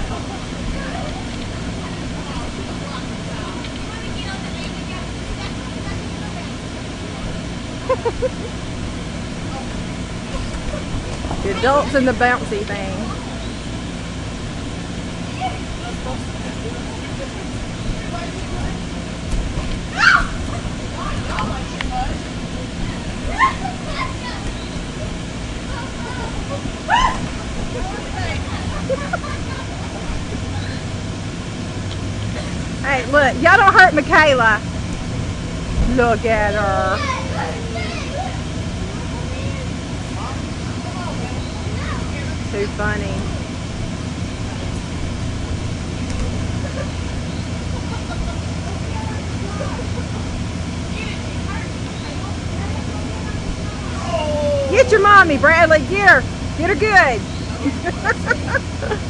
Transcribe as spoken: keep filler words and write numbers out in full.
The adults in the bouncy thing. Hey, look, y'all don't hurt Michaela. Look at her. Too funny. Get your mommy, Bradley. Get her. Get her good.